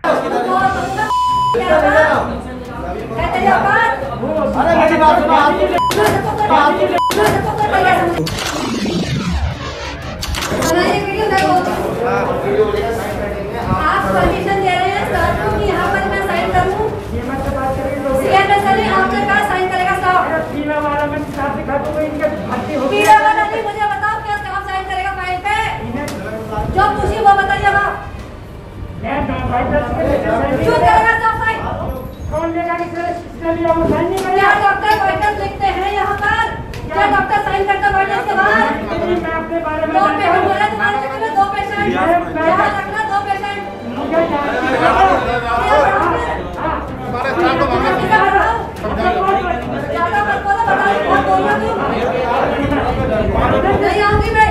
आप परमिशन दे रहे हैं सर कि यहाँ पर मैं साइन करूँ? आपने कहा साइन करेगा साहब? पीला वाला नहीं, मुझे बताओ क्या साहब साइन करेगा फाइल पे? जो पूछी वो बताइएगा। क्यों करेगा साहब साइन? कौन लेगा? क्या डॉक्टर वाइटल लिखते हैं यहाँ पर? क्या डॉक्टर साइन करते वाइटल के बाद? दो पेशेंट बोले तुम्हारे जगह में, दो पेशेंट यहाँ रखना, दो पेशेंट। नहीं आऊंगी मैं।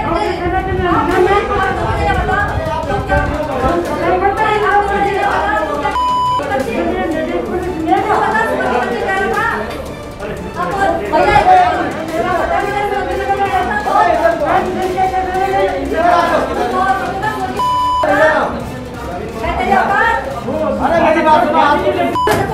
अरे मेरी बात सुनो।